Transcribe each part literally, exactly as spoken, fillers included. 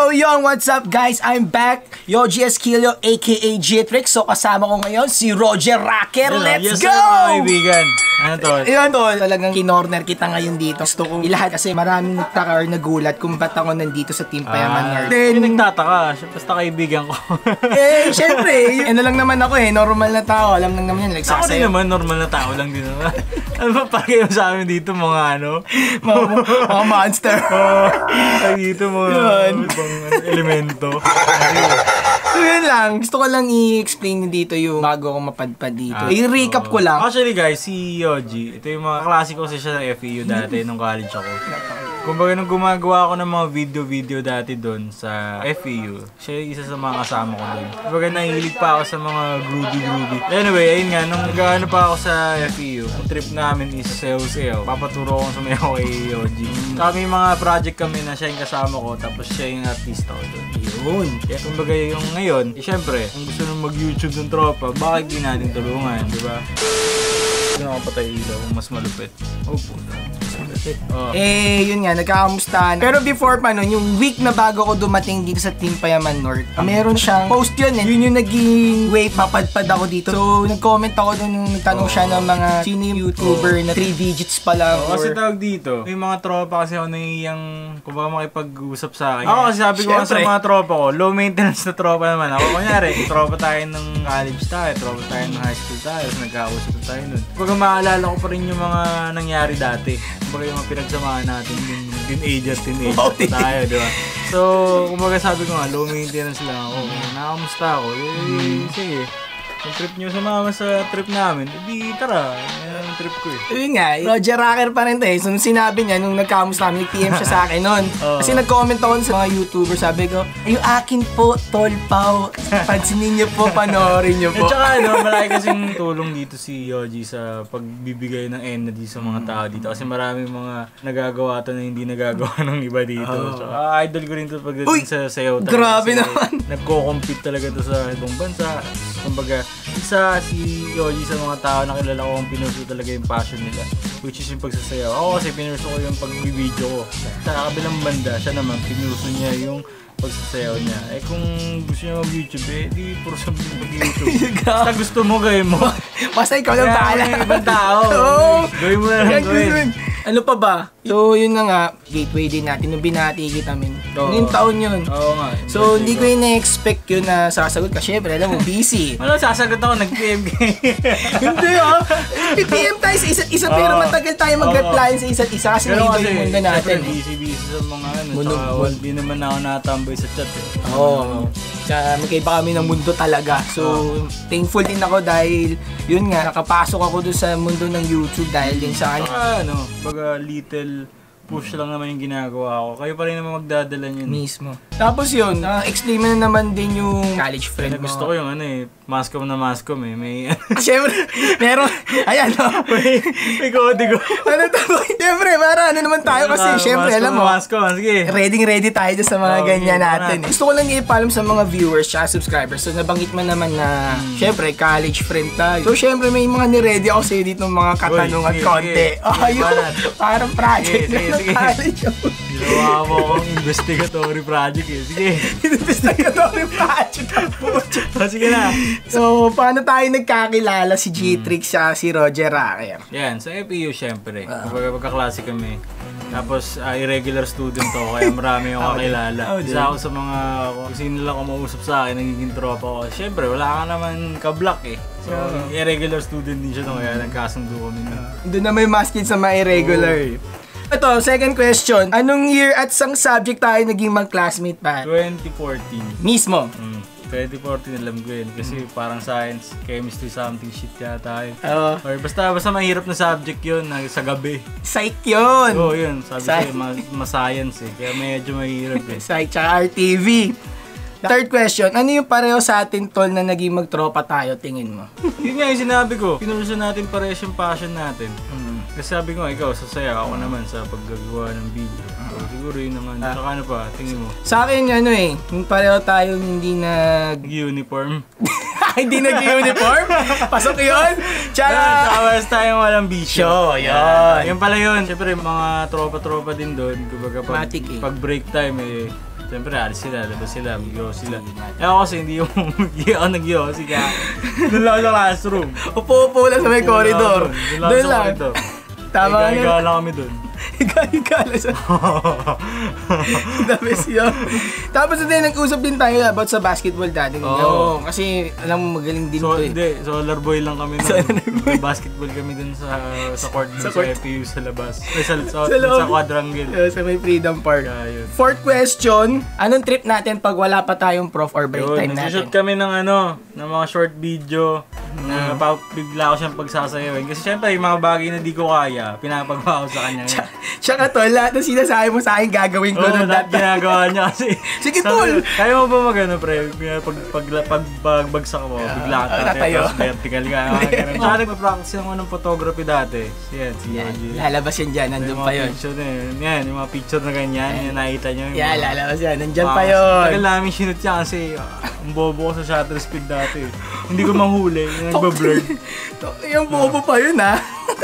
Yo, yo, what's up guys? I'm back. Yo, G S Kilio, aka Jitrix. So kasama ko ngayon si Roger Racker. Let's yes, go! Yes, mga kaibigan. Ano to? Yan to. Talagang kinorner kita ngayon dito. Gusto kong ilahat kasi maraming nagtaka or nagulat kung ba't ako nandito sa Team Payaman Nerd. Then, hindi nagtataka. Basta kaibigan ko. Eh, syempre. Ano lang naman ako eh. Normal na tao. Alam lang naman yan. Ako din naman. Normal na tao lang din naman. Ano ba pa kayo sa amin dito mga ano? mga, mga monster. Oh, dito mga ibang elemento. So yun lang, gusto ko lang i-explain dito yung bago ako mapadpad dito. Ah, I-recap ko lang. Actually guys, si Yoji, ito yung mga klase ko kasi siya sa F E U dati nung college ako. Kumbaga nung gumagawa ako ng mga video-video dati doon sa F E U, siya yung isa sa mga kasama ko doon. Kumbaga nahilig pa ako sa mga groovy-groovy. Anyway, ayun nga, nung nag-ano pa ako sa F E U, yung trip namin is sayaw-sayaw. Papaturo ko sa mayaw kay Yoji. Kami yung mga project kami na siya yung kasama ko, tapos siya yung artista ko doon. Yun. Kaya kumbaga yung ngayon, eh, syempre, kung gusto nung mag-YouTube ng tropa, bakit di natin tulungan, di ba? Hindi ako patay ilaw kung mas malupit. Opo. Oh. Eh, yun nga, nagkakamustahan. Pero before pa nun, yung week na bago ko dumating dito sa Team Payaman North, meron siyang post yun eh. Yun yung naging way papadpad ako dito. So, nag-comment ako dun nung nagtanong oh. siya ng mga sino yung YouTuber oh. na three digits pa lang. Oh, or... Kasi tawag dito, yung mga tropa kasi ako na yung, kung baka makipag-usap sa akin. Ako kasi sabi ko nga sa mga tropa ko, low maintenance na tropa naman. Ako kunyari, tropa tayo ng college tayo, tropa tayo ng high school tayo, so nagkausap tayo nun. Pag maalala ko pa rin yung mga nangyari dati. Kumbaga yung mga pinagsamahan natin, yung teenager, teenager oh, tayo, di ba? So, kumbaga sabi ko nga, low maintenance lang ako. Nakamusta ako, eh, sige. Yung trip nyo sumama sa trip namin, edi tara, yan ang trip ko eh. Yun nga, Roger Racker pa rin to eh. So, nung sinabi niya, nung nagkamusta kami, nag-P M siya sa akin nun. Oh. Kasi nag-comment ako sa mga YouTuber, sabi ko, yung akin po, Tol Pao, pansinin niyo po, panoorin niyo po. At saka ano, malaki kasing tulong dito si Yoji sa pagbibigay ng energy sa mga tao dito. Kasi maraming mga nagagawa to na hindi nagagawa ng iba dito. Oh. So, ah, idol ko rin to pagdating Uy, sa sayaw talaga. Grabe naman. Nagko-compete talaga to sa ibang bansa. Kumbaga, isa si Yoji sa mga tao na kilala ko ang pinuso talaga yung passion nila, which is yung pagsasayaw. Ako kasi pinuso ko yung pag-video ko. Sa kabilang banda, siya naman pinuso niya yung pagsasayaw niya. Eh kung gusto niya mag-YouTube, eh di puro sa mag-YouTube. Basta gusto mo, gawin mo. Basta ikaw lang bahala. Ibang tao. Oo. Gawin mo na lang gawin. Ano pa ba? So, yun na nga, gateway din natin. Nung binati kita namin. Oh. Ngayong taon yun. Oo nga. So, hindi ko yun na-expect yun na sasagot ka. Siyempre, alam mo, busy. Wala, sasagot ako, nag-P M ka. Hindi ah. P M tayo sa isa't isa, pero matagal tayo mag-reply sa isa't isa kasi may iba yung mundo natin. Pero busy-busy sa mga ano. Tsaka, di naman ako natambay sa chat eh. Oo. Tsaka, magkaiba kami ng mundo talaga. So, thankful din ako dahil, yun nga, nakapasok ako doon sa mundo ng YouTube dahil din sa kanya. Saka, ano, baga little push lang naman yung ginagawa ko. Kayo pa rin naman magdadala yun. Mismo. Tapos yun, na-explain mo na naman din yung college friend mo. Gusto ko yung ano eh, mascom na mascom eh. May... Siyempre, meron, ayan o. May, may kodigo. Ano to? Siyempre, para ano naman tayo kasi siyempre, alam mo. Mascom, sige. Ready ready tayo dyan sa mga oh, ganyan okay, natin. Eh. Gusto ko lang ipaalam sa mga viewers at subscribers. So, nabanggit mo naman na, hmm. siyempre, college friend tayo. So, siyempre, may mga niready ako sa'yo dito ng mga katanungan at konti. Oh, yun. Parang project na ng college. Ginawa mo akong investigatory project eh. Sige. Investigatory project. Oh, sige na. So, paano tayo nagkakilala si Jitrix siya, si Roger Racker? Yan, sa F E U syempre. Uh, Kapag magkaklase kami. Tapos, uh, irregular student ako, kaya marami yung kakilala. Oh, isa ako sa mga, kung sino lang kumausap sa akin, nagiging tropa ko. Syempre, wala ka naman ka-block eh. So, uh, irregular student din siya, no? Kaya nagkasundo kami na. Doon na may masking sa mga irregular. Oh. Ito, second question. Anong year at sang subject tayo naging mag-classmate pa? twenty fourteen. Mismo? Mm. twenty fourteen alam ko yun. Kasi mm. parang science, chemistry, something shit yata yun. Oo. Or basta, basta mahirap na subject yun na, sa gabi. Psych yun! Oo, yun. Sabi sa'yo, ma-science eh. Kaya medyo mahirap eh. Psych tsaka R T V. Third question, ano yung pareho sa atin, Tol, na naging magtropa tayo, tingin mo? Yun nga yung sinabi ko. Pinurso natin parehas yung passion natin. Mm. Kasi sabi ko, ikaw, sasaya ako naman sa paggagawa ng video. So, siguro yun naman. Ah. Saka ano pa, tingin mo? Sa akin, ano eh, yung pareho tayong hindi nag... Uniform? Hindi nag-uniform? Pasok yun? Tsaka... Tawas tayong walang bisyo. Yun. Yun pala yun. Siyempre, mga tropa-tropa din doon. Kumbaga, pag, eh. pag break time eh, Siyempre, alis sila, labas sila, mag-yo sila. Eh ako kasi hindi yung hindi ako nag-yo, kaya doon lang sa classroom. Upo-upo lang sa may corridor. Doon lang. Tama na. Higa-higa lang kami doon. Higa-higa lang sa... The best yun. Tapos din, nag-usap din tayo about sa basketball dati. Oo. Oh. Kasi, alam mo, magaling din so, to eh. Hindi, solar boy lang kami nun. Basketball kami dun sa sa court dun sa, sa F E U sa labas. Ay, sa, sa, sa, sa quadrangle. Uh, sa may Freedom Park. Yeah, fourth question, anong trip natin pag wala pa tayong prof or break yun, time natin? Nag-shoot kami ng ano, ng mga short video. Mm. Na uh, bigla ko siyang pagsasayawin. Kasi syempre, yung mga bagay na di ko kaya, pinapagawa ko sa kanya. Tsaka tol, lahat ng sinasabi mo sa akin gagawin ko. Oo, lahat ginagawa niya kasi. Sige tol! Kaya mo ba mag-ano pre? Pag, pag, pag, pag bagsak mo, uh, bigla ka tatayo. Tapos vertical ka. Tsaka nagpa-practice ako ng photography dati. Yan, si Yoji. Lalabas yan dyan, nandun pa yun. Yan, yung mga picture na ganyan, yung nakita nyo. Yan, lalabas yan, nandyan pa yun. Tagal namin sinut yan kasi ang bobo ko sa shutter speed dati. Hindi ko mahuli, yung nagbablur. Yung bobo pa yun ha.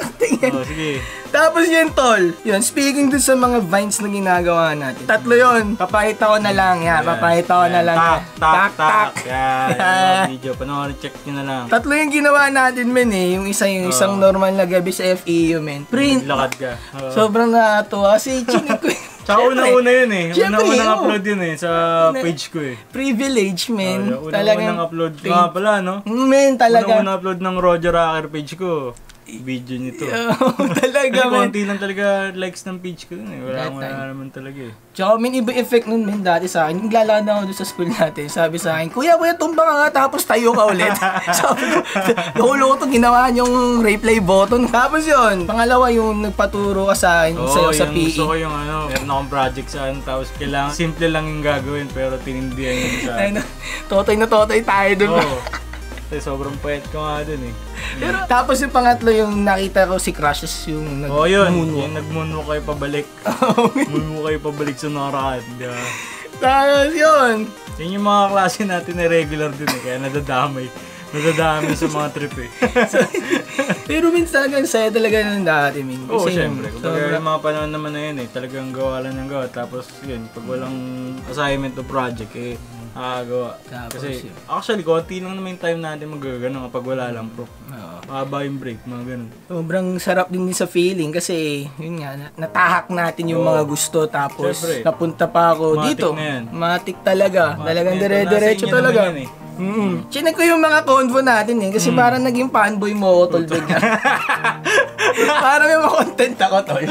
Oh, sige. Tapos yun tol, yun, speaking dun sa mga vines na ginagawa natin. Tatlo yun, papakita ko na lang, yan, papakita ko na lang. Tak, tak, tak. Yan, video, panoorin, check nyo na lang. Tatlo yung ginawa natin men eh, yung isa yung isang normal na gabi sa F E U men. Print. Lakad ka. Sobrang nakatuwa kasi chinik ko. Tsaka una-una yun eh. Una-unang upload yun eh, sa page ko eh. Privilege, men. Oh, una-unang upload nga pala, no? Men, talaga. Una-unang upload ng Roger Rocker page ko. Video nito. Oh, talaga, men. Konti lang talaga likes ng page ko dun eh. Wala wala naman talaga eh. Tsaka, men, iba effect nun, men, dati sa akin. Naglalakad ako doon sa school natin. Sabi sa akin, Kuya, kuya, tumba ka nga, tapos tayo ka ulit. Sabi ko, loko-loko to, ginawa yung replay button. Tapos yun, pangalawa yung nagpaturo ka sa akin, oh, sa'yo sa P E. Gusto ko yung ano, meron akong project saan, tapos kailangan, simple lang yung gagawin, pero tinindihan yung sa akin. Totoy na totoy tayo dun. Oo. Kasi sobrang payat ko nga dun eh. Pero, tapos yung pangatlo yung nakita ko si Crushes yung nag-moonwalk. Oh, yun. Yung nag-moonwalk kayo pabalik. Moonwalk kayo pabalik sa nakaraan. Diba? Tapos yun. Yan yung mga klase natin na regular dun eh. Kaya nadadamay. Nadadamay sa mga trip eh. Pero minsan talagang saya talaga ng dati, Min. Oo, syempre. Kaya yung mga panahon naman na yun eh. Talagang gawa lang ng gawa. Tapos yun, pag walang assignment o project eh, nakagawa. Kasi actually, konti lang naman yung time natin magagano kapag wala lang pro. Mahaba yung break, mga ganun. Sobrang sarap din din sa feeling kasi yun nga, natahak natin yung oh, mga gusto tapos syempre, napunta pa ako matik dito. Matik talaga. Matik talagang dire-diretso talaga. Eh. Mm-hmm. Chinek ko yung mga convo natin eh kasi mm. parang naging fanboy mo ako tol bigla. Parang may mga content ako tol.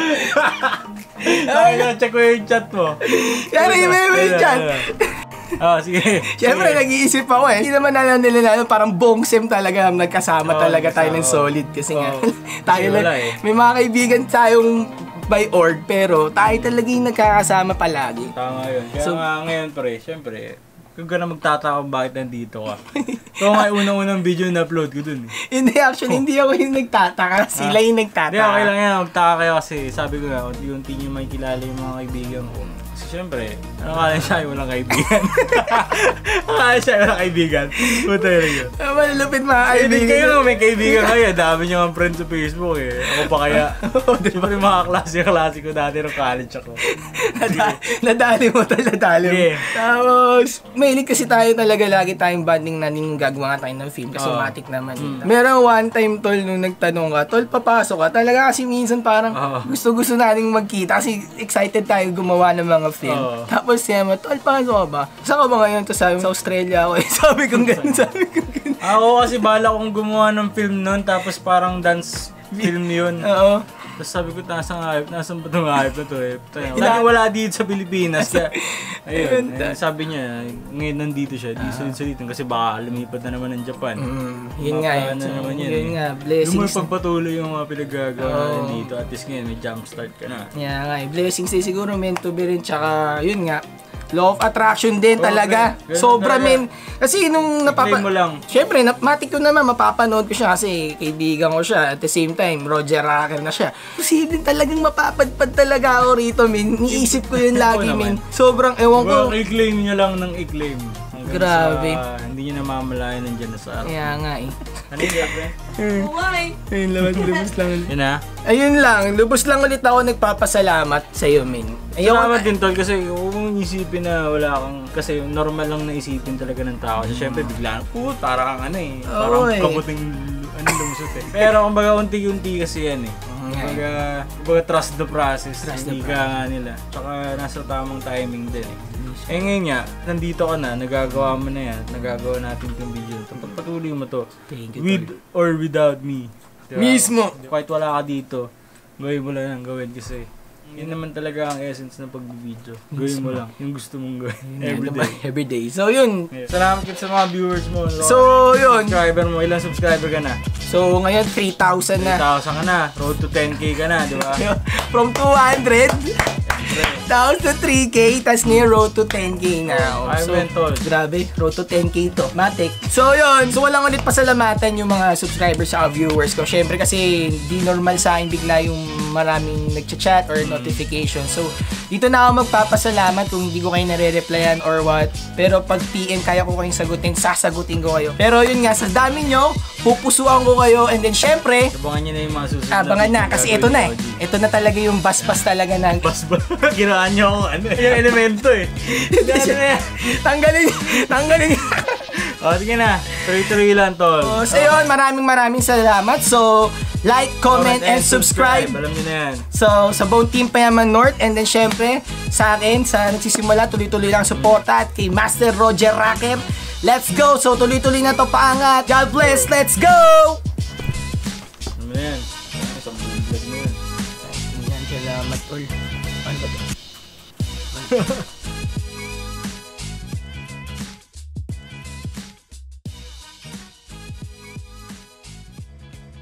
Ay, check ko yung chat mo. Kaya may may chat. Ah, oh, sige. Siyempre, nag-iisip ako eh. Hindi naman nalang nila na parang buong sem talaga nagkasama oh, talaga tayo ng solid. Kasi oh, nga, tayo lang, eh. May mga kaibigan tayong by org, pero tayo talaga yung nagkakasama palagi. Tama yun. Kaya so, nga ngayon pre, siyempre, kung ka na magtataka bakit nandito ka. Ito nga yung unang-unang video na upload ko dun eh. Hindi, actually, hindi ako yung nagtataka. Sila yung nagtataka. Hindi, okay lang yan. Magtaka kayo kasi sabi ko nga, yung hindi nyo may kilala yung mga kaibigan ko. Kasi syempre, nakakala siya yung walang kaibigan. Nakakala siya yung walang kaibigan. Puta yun yun. Malulupit mga kaibigan. Kayo nga may kaibigan kayo. Dami nyo ang friend sa Facebook eh. Ako pa kaya. Siyempre mga klase-klase ko dati ng college ako. Nadali mo talaga, nadali mo. Tapos, mahilig kasi tayo talaga lagi tayong banding na ning gagawa nga tayo ng film. Kasi matik naman. Mm. Meron one time, tol, nung nagtanong ka, tol, papasok ka. Talaga kasi minsan parang gusto-gusto nating magkita kasi excited tayo gumawa ng mga film. Oh. Tapos siya mo, tol, pasok ka ba? Saan ka ba ngayon? Tapos sabi, sa Australia ako. Eh, sabi kong ganun, sabi kong ganun. Ako kasi bala kong gumawa ng film nun, tapos parang dance film yun. Oo. Tapos sabi ko, nasaan nga hype? Nasaan ba itong hype na to eh? Lagi wala dito sa Pilipinas. Kaya, ayun, ayun, sabi niya, ngayon nandito siya, di sulit-sulitin kasi baka lumipat na naman ng Japan. Mm, yun nga eh. Na naman yan, yun eh. nga, blessings. Yung pagpatuloy yung mga pinagagawa oh, dito, at least ngayon may jumpstart ka na. Yeah, nga, blessings din siguro meant to be rin, tsaka yun nga, law of attraction din oh, talaga. Okay. Sobra men. Kasi nung napapa... mo lang. Siyempre, matik ko naman, mapapanood ko siya kasi kaibigan ko siya. At the same time, Roger Rocker na siya. Posible talagang mapapadpad talaga ako rito, men. Niisip ko yun lagi, men. Sobrang, ewan ko. Well, i-claim nyo lang ng i-claim. Grabe. Sa, hindi nyo namamalayan nandiyan na sa araw. Kaya nga eh. Ano yung girlfriend? Why? Ayun lang, lubos lang ulit. Yun na. Ayun lang, lubos lang ulit ako nagpapasalamat sa'yo, min. Salamat din tol kasi huwag mong isipin na wala kang, kasi normal lang na isipin talaga ng tao. So syempre bigla, oh, para kang ano eh, parang Oo, eh. kamuting ano lumusot eh. Pero kumbaga unti-unti kasi yan eh. Kumbaga, kumbaga trust the process, Trust the hindi ka nga nila. Tsaka nasa tamang timing din eh. Eh ngayon nga, nandito ka na, nagagawa mo na yan, nagagawa natin itong video. Pagpatuloy mo to, Thank you, with or without me. Diba? Mismo. Kahit wala ka dito, gawin mo lang ang gawin kasi yun naman talaga ang essence ng pag-video. Gawin mo lang yung gusto mong gawin. Everyday. Everyday. So, yun. Yeah. Salamat sa mga viewers mo. So, yun. Subscriber mo. Ilang subscriber ka na? So, ngayon, three thousand na. three thousand ka na. Road to ten K ka na, di ba? From two hundred, down to three K, tas ngayon road to ten K na. I So, went all. grabe, road to ten K to. Matik. So, yun. So, walang ulit pasalamatan yung mga subscribers sa viewers ko. Syempre kasi, di normal sa akin bigla yung maraming nagchat-chat or notification. So, dito na ako magpapasalamat kung hindi ko kayo nare-replyan or what. Pero pag P M, kaya ko kayong sagutin, sasagutin ko kayo. Pero yun nga, sa dami nyo, pupusuan ko kayo. And then, syempre, Abangan nyo na yung mga susunod. abangan na. Kasi ito na eh. Ito na talaga yung bas-bas talaga ng... Bas ba? Ginawa nyo akong ano, yung elemento eh. Ano na yan? Tanggalin, tanggalin. O, sige na. Tuloy-tuloy lang, tol. Oh, so yun, maraming maraming salamat. So, like, comment, and subscribe. Alam nyo na yan. So, sa Bone Team Payaman North, and then syempre, sa akin, sa nagsisimula, tuloy-tuloy lang suporta at kay Master Roger Racker. Let's go! So, tuloy-tuloy na to paangat. God bless! Let's go! Alam mo na yan. Sa vlog mo yun. Yan, salamat, tol. Ano ba to?